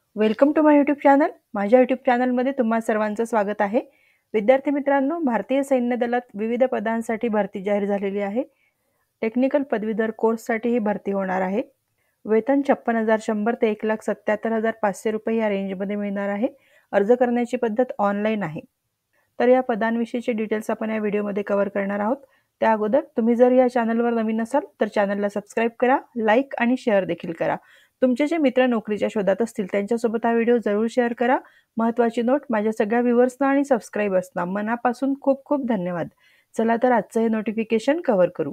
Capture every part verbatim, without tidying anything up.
Welcome to my YouTube channel. माझ्या YouTube चॅनलमध्ये तुम्हा सर्वांचं स्वागत आहे. विद्यार्थी मित्रांनो, भारतीय सैन्य दलात विविध पदांसाठी भरती जाहीर झालेली आहे. टेक्निकल पदवीधर कोर्ससाठी ही भरती होणार आहे. वेतन छप्पन हजार शंभर ते एक लाख सत्याहत्तर हजार पाचशे रुपये या रेंजमध्ये मिळणार आहे. अर्ज करण्याची पद्धत ऑनलाईन आहे. तर या पदांविषयीचे डिटेल्स आपण या व्हिडिओमध्ये कव्हर करणार आहोत. त्या अगोदर तुम्ही जर या चॅनलवर नवीन असाल तर चॅनलला सबस्क्राईब करा, लाईक आणि शेअर देखील करा. तुमचे जे मित्र नोकरीच्या शोधात असतील त्यांच्यासोबत हा व्हिडिओ जरूर शेअर करा. महत्त्वाची नोट, माझ्या सगळ्या व्ह्यूअर्सना आणि सबस्क्रायबर्सना मनापासून खूप खूप धन्यवाद. चला तर आजचं हे नोटिफिकेशन कव्हर करू.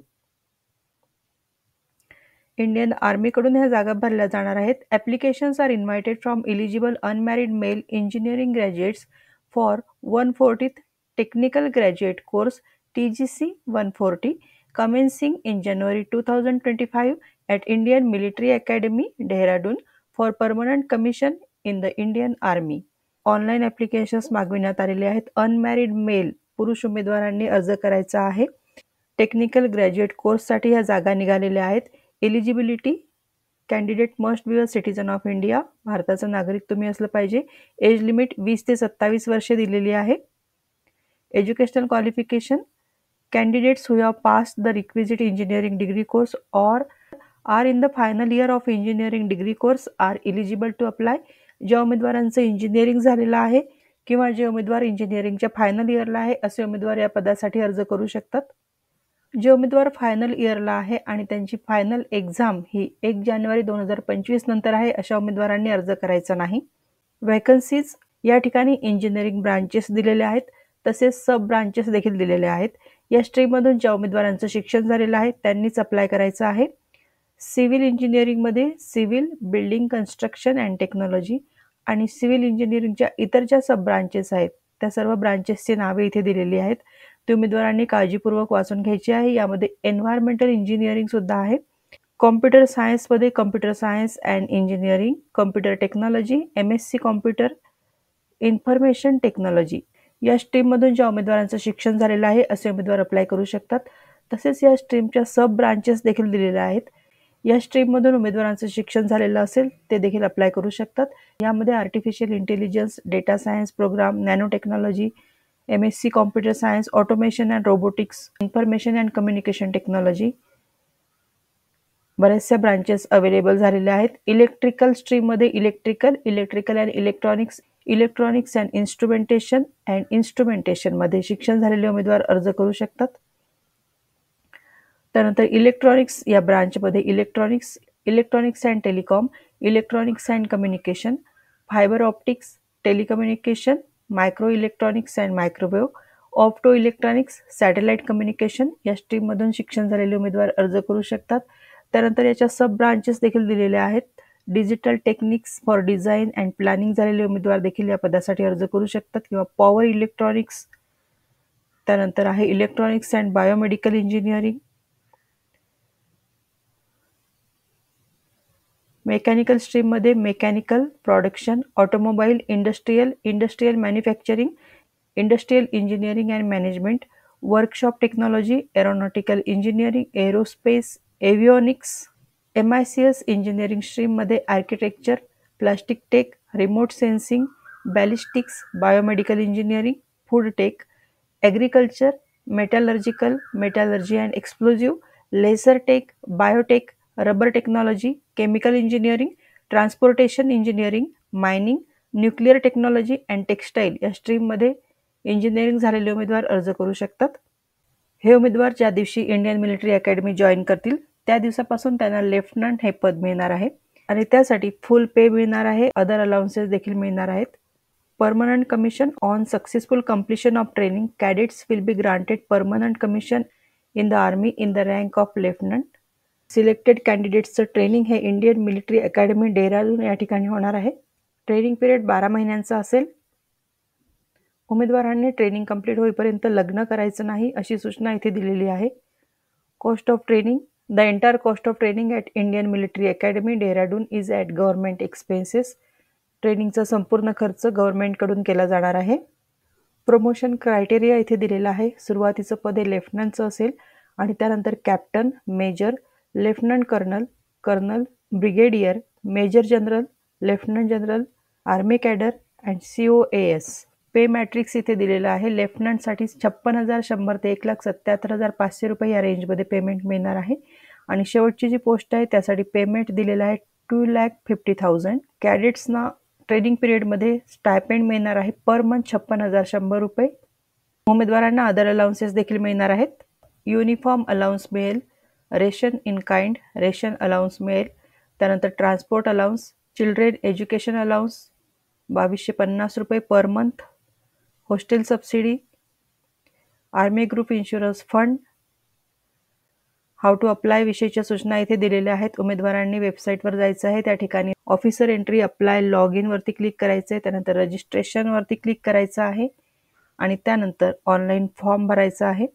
इंडियन आर्मीकडून ह्या जागा भरल्या जाणार आहेत. Applications are invited from eligible unmarried male engineering graduates for one fortieth technical graduate course T G C one forty commencing in January two thousand twenty-five at Indian Military Academy, Dehradun for permanent commission in the Indian Army. Online applications मागविण्यात आलेले आहेत. Unmarried mail पुरुष उमेदवारांनी अर्ज करायचा आहे. Technical graduate कोर्ससाठी ह्या जागा निघालेल्या आहेत. Eligibility, candidate must be a citizen of India, भारताचा नागरिक तुम्ही असलं पाहिजे. एज लिमिट वीस ते सत्तावीस वर्षे दिलेली आहे. Educational qualification, candidates who have passed the requisite engineering degree course or are in the final year of engineering degree course are eligible to apply. ज्या उमेदवारांचं इंजिनिअरिंग झालेलं आहे किंवा जे उमेदवार इंजिनिअरिंगच्या फायनल इयरला आहे असे उमेदवार या पदासाठी अर्ज करू शकतात. जे उमेदवार फायनल इयरला आहे आणि त्यांची फायनल एक्झाम ही एक जानेवारी दोन हजार पंचवीस नंतर आहे अशा उमेदवारांनी अर्ज करायचा नाही. वॅकन्सीज या ठिकाणी इंजिनिअरिंग ब्रांचेस दिलेले आहेत, तसेच सब ब्रांचेस देखील दिलेले आहेत. या स्ट्रीममधून ज्या उमेदवारांचं शिक्षण झालेलं आहे त्यांनीच अप्लाय करायचं आहे. सिव्हिल इंजिनिअरिंगमध्ये civil, building construction and technology आणि सिव्हिल इंजिनिअरिंगच्या इतर ज्या सब ब्रांचेस आहेत त्या सर्व ब्रांचेसची नावे इथे दिलेली आहेत. ते उमेदवारांनी काळजीपूर्वक वाचून घ्यायची आहे. यामध्ये एन्व्हायरमेंटल इंजिनिअरिंग सुद्धा आहे. कॉम्प्युटर सायन्समध्ये computer science and engineering, computer technology, M S C computer, information technology या स्ट्रीममधून ज्या उमेदवारांचं शिक्षण झालेलं आहे असे उमेदवार अप्लाय करू शकतात. तसेच या स्ट्रीमच्या सब ब्रांचेस देखील दिलेल्या आहेत. या स्ट्रीममधून उमेदवारांचं शिक्षण झालेलं असेल ते देखील अप्लाय करू शकतात. यामध्ये artificial intelligence, data science programme, nanotechnology, M S C computer science, automation and robotics, information and communication technology बऱ्याचशा ब्रांचेस अवेलेबल झालेल्या आहेत. इलेक्ट्रिकल स्ट्रीममध्ये electrical, electrical and electronics, electronics and instrumentation and इन्स्ट्रुमेंटेशनमध्ये शिक्षण झालेले उमेदवार अर्ज करू शकतात. त्यानंतर इलेक्ट्रॉनिक्स या ब्रांचमध्ये electronics, electronics and telecom, electronics and communication, fibre optics, telecommunication, microelectronics and microwave, optoelectronics, satellite communication या स्ट्रीममधून शिक्षण झालेले उमेदवार अर्ज करू शकतात. त्यानंतर याच्या सब ब्रांचेस देखील दिलेल्या आहेत. Digital techniques for design and planning झालेले उमेदवार देखील या पदासाठी अर्ज करू शकतात किंवा पॉवर इलेक्ट्रॉनिक्स. त्यानंतर आहे electronics and biomedical engineering, mechanical स्ट्रीममध्ये mechanical, production, automobile, industrial, industrial manufacturing, industrial engineering and management, workshop technology, aeronautical engineering, aerospace, avionics. M I C S engineering स्ट्रीममध्ये architecture, plastic tech, remote sensing, ballistics, biomedical engineering, food tech, agriculture, metallurgical, metallurgy and explosive, laser tech, biotech, rubber technology, chemical engineering, transportation engineering, mining, nuclear technology and textile या स्ट्रीममध्ये engineering झालेले उमेदवार अर्ज करू शकतात. हे उमेदवार ज्या दिवशी इंडियन मिलिटरी अकॅडमी जॉईन करतील त्या दिवसापासून त्यांना लेफ्टनंट हे पद मिळणार आहे आणि त्यासाठी फुल पे मिळणार आहे. अदर अलाउन्सेस देखील मिळणार आहेत. Permanent commission on successful completion of training, cadets will be granted permanent commission in the army in the rank of lieutenant. Selected कॅन्डिडेट्सचं ट्रेनिंग हे इंडियन मिलिटरी अकॅडमी डेहराडून या ठिकाणी होणार आहे. ट्रेनिंग पिरियड बारा महिन्यांचा असेल. उमेदवारांनी ट्रेनिंग कंप्लीट होईपर्यंत लग्न करायचं नाही अशी सूचना इथे दिलेली आहे. Cost of training, the entire cost of training at Indian Military Academy Dehradun is at government expenses. ट्रेनिंगचा संपूर्ण खर्च गव्हर्नमेंटकडून केला जाणार आहे. प्रमोशन क्रायटेरिया इथे दिलेला आहे. सुरुवातीचं पद हे लेफ्टनंटचं असेल आणि त्यानंतर captain, major, lieutenant colonel, colonel, brigadier, major general, lieutenant general, army cadre and C O A S. Pay matrix इथे दिलेला आहे. लेफ्टनंटसाठी छप्पन हजार शंभर ते एक लाख सत्याहत्तर हजार पाचशे रुपये या रेंजमध्ये पेमेंट मिळणार आहे. आणि शेवटची जी पोस्ट आहे त्यासाठी पेमेंट दिलेलं आहे टू लॅक फिफ्टी थाउजंड. कॅडेट्सना ट्रेनिंग पिरियडमध्ये स्टायपेंड मिळणार आहे पर मंथ छप्पन हजार शंभर रुपये. उमेदवारांना अदर अलाउन्सेस देखील मिळणार आहेत. युनिफॉर्म अलाउन्स मिळेल, ration in kind ration allowance मिळेल, त्यानंतर transport allowance, children education allowance बावीसशे पन्नास रुपये per month, hostel subsidy, army group insurance fund, how to apply विषयीच्या सूचना इथे दिलेल्या आहेत. उमेदवारांनी वेबसाईटवर जायचं आहे. त्या ठिकाणी ऑफिसर एंट्री अप्लाय लॉग इनवरती क्लिक करायचं आहे. त्यानंतर रजिस्ट्रेशनवरती क्लिक करायचं आहे आणि त्यानंतर ऑनलाईन फॉर्म भरायचा आहे.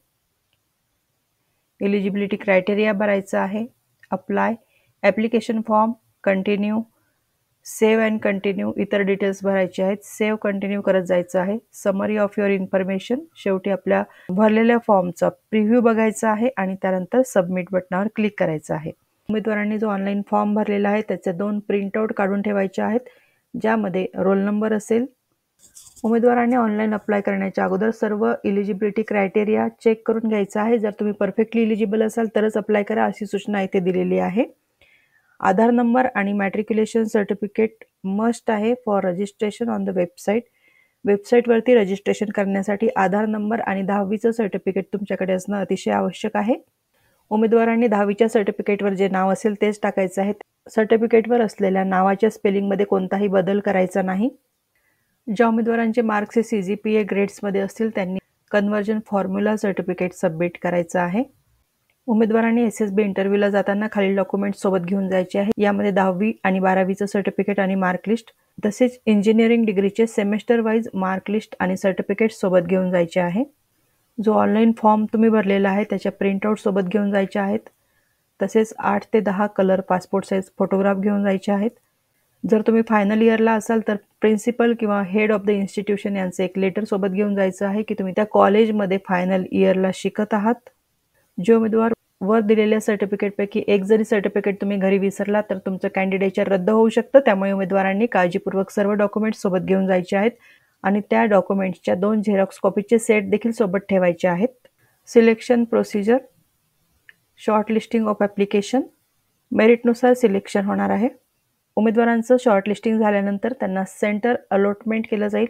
एलिजिबिलिटी क्रायटेरिया भरायचा आहे. Apply, application form, continue, save and continue, इतर डिटेल्स भरायचे आहेत. सेव्ह कंटिन्यू करत जायचं आहे. समरी ऑफ युअर इन्फॉर्मेशन, शेवटी आपल्या भरलेल्या फॉर्मचा प्रिव्ह्यू बघायचा आहे आणि त्यानंतर सबमिट बटनावर क्लिक करायचं आहे. उमेदवारांनी जो ऑनलाईन फॉर्म भरलेला आहे त्याचे दोन प्रिंटआउट काढून ठेवायचे आहेत, ज्यामध्ये रोल नंबर असेल. उमेदवारांनी ऑनलाईन अप्लाय करण्याच्या अगोदर सर्व इलिजिबिलिटी क्रायटेरिया चेक करून घ्यायचा आहे. जर तुम्ही परफेक्टली इलिजिबल असाल तरच अप्लाय करा अशी सूचना इथे दिलेली आहे. आधार नंबर आणि मॅट्रिक्युलेशन सर्टिफिकेट मस्ट आहे for registration on the website. वेबसाईटवरती रजिस्ट्रेशन करण्यासाठी आधार नंबर आणि दहावीचं सर्टिफिकेट तुमच्याकडे असणं अतिशय आवश्यक आहे. उमेदवारांनी दहावीच्या सर्टिफिकेटवर जे नाव असेल तेच टाकायचं आहे. सर्टिफिकेटवर असलेल्या नावाच्या स्पेलिंगमध्ये कोणताही बदल करायचा नाही. ज्या उमेदवारांचे मार्क्स हे सी जी पी ए ग्रेड्समध्ये असतील त्यांनी कन्व्हर्जन फॉर्म्युला सर्टिफिकेट सबमिट करायचं आहे. उमेदवारांनी एस एस बी इंटरव्ह्यूला जाताना खालील डॉक्युमेंट सोबत घेऊन जायचे आहे. यामध्ये दहावी आणि बारावीचं सर्टिफिकेट आणि मार्कलिस्ट, तसेच इंजिनिअरिंग डिग्रीचे सेमेस्टर वाईज मार्कलिस्ट आणि सर्टिफिकेट सोबत घेऊन जायचे आहे. जो ऑनलाईन फॉर्म तुम्ही भरलेला आहे त्याच्या प्रिंटआउट सोबत घेऊन जायचे आहेत. तसेच आठ ते दहा कलर पासपोर्ट साईज फोटोग्राफ घेऊन जायचे आहेत. जर तुम्ही फायनल इयरला असाल तर प्रिन्सिपल किंवा हेड ऑफ द इन्स्टिट्यूशन यांचं एक लेटर सोबत घेऊन जायचं आहे की तुम्ही त्या कॉलेजमध्ये फायनल इयरला शिकत आहात. जे उमेदवार वर दिलेल्या सर्टिफिकेटपैकी एक जरी सर्टिफिकेट तुम्ही घरी विसरला तर तुमचं कॅन्डिडेटच्या रद्द होऊ शकतं. त्यामुळे उमेदवारांनी काळजीपूर्वक सर्व डॉक्युमेंट्स सोबत घेऊन जायचे आहेत आणि त्या डॉक्युमेंट्सच्या दोन झेरॉक्स कॉपीचे सेट देखील सोबत ठेवायचे आहेत. Selection procedure, short listing of application, मेरिटनुसार सिलेक्शन होणार आहे. उमेदवारांचं शॉर्ट लिस्टिंग झाल्यानंतर त्यांना सेंटर अलॉटमेंट केलं जाईल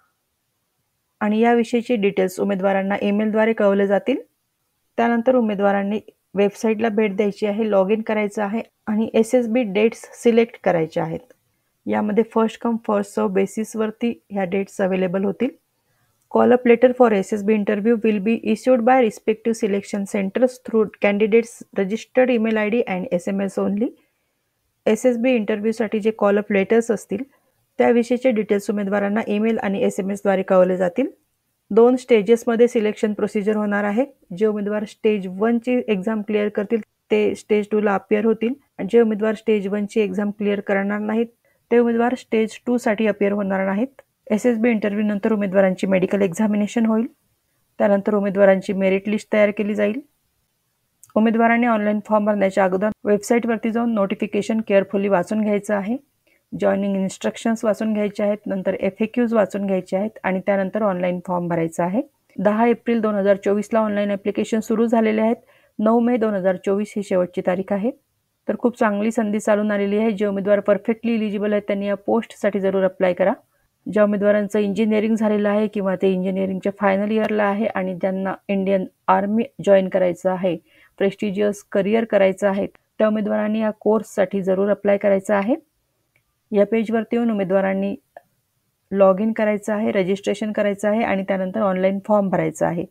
आणि याविषयीची डिटेल्स उमेदवारांना ईमेलद्वारे कळवले जातील. त्यानंतर उमेदवारांनी वेबसाईटला भेट द्यायची आहे, लॉग इन करायचं आहे आणि S S B dates select करायच्या आहेत. यामध्ये फर्स्ट कम फर्स्ट सर्व बेसिसवरती ह्या डेट्स अवेलेबल होतील. Call up letter for S S B interview will be issued by respective selection centres through candidates registered email I D and S M S only. S S B इंटरव्ह्यूसाठी जे call up letters असतील त्याविषयीचे details उमेदवारांना email आणि S M एसद्वारे कळवले जातील. दोन स्टेजेसमध्ये सिलेक्शन प्रोसिजर होणार आहे. जे उमेदवार स्टेज वनची एक्झाम क्लिअर करतील ते स्टेज टूला अपियर होतील. जे उमेदवार स्टेज वनची एक्झाम क्लिअर करणार नाहीत ते उमेदवार स्टेज टूसाठी अपियर होणार नाहीत. एस एस बी इंटरव्ह्यू नंतर उमेदवारांची मेडिकल एक्झामिनेशन होईल. त्यानंतर उमेदवारांची मेरिट लिस्ट तयार केली जाईल. उमेदवारांनी ऑनलाईन फॉर्म भरण्याच्या अगोदर वेबसाईटवरती जाऊन नोटिफिकेशन केअरफुली वाचून घ्यायचं आहे. जॉईनिंग इन्स्ट्रक्शन्स वाचून घ्यायचे आहेत, नंतर एफ ए क्यूज वाचून घ्यायचे आहेत आणि त्यानंतर ऑनलाईन फॉर्म भरायचा आहे. दहा एप्रिल दोन हजार चोवीसला ऑनलाईन ॲप्लिकेशन सुरू झालेले आहेत. नऊ मे दोन हजार चोवीस ही शेवटची तारीख आहे. तर खूप चांगली संधी चालून आलेली आहे. जे उमेदवार परफेक्टली इलिजिबल आहेत त्यांनी या पोस्टसाठी जरूर अप्लाय करा. ज्या उमेदवारांचं इंजिनिअरिंग झालेलं आहे किंवा ते इंजिनिअरिंगच्या फायनल इयरला आहे आणि ज्यांना इंडियन आर्मी जॉईन करायचं आहे, प्रेस्टिजियस करिअर करायचं आहे, त्या उमेदवारांनी या कोर्ससाठी जरूर अप्लाय करायचं आहे. या पेजवरती येऊन उमेदवारांनी लॉग इन करायचं आहे, रजिस्ट्रेशन करायचं आहे आणि त्यानंतर ऑनलाईन फॉर्म भरायचा आहे.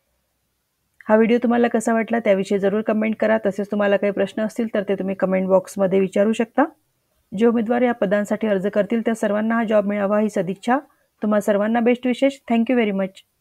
हा व्हिडिओ तुम्हाला कसा वाटला त्याविषयी जरूर कमेंट करा. तसेच तुम्हाला काही प्रश्न असतील तर ते तुम्ही कमेंट बॉक्समध्ये विचारू शकता. जे उमेदवार या पदांसाठी अर्ज करतील त्या सर्वांना हा जॉब मिळावा ही सदिच्छा. तुम्हा सर्वांना बेस्ट विशेष. Thank you very much.